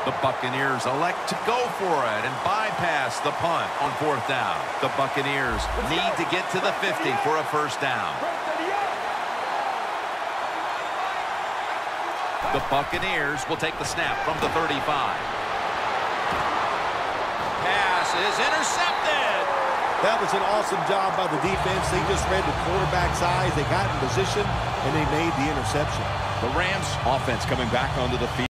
The Buccaneers elect to go for it and bypass the punt on 4th down. The Buccaneers need to get to the 50 for a first down. The Buccaneers will take the snap from the 35. Pass is intercepted. That was an awesome job by the defense. They just read the quarterback's eyes. They got in position, and they made the interception. The Rams offense coming back onto the field.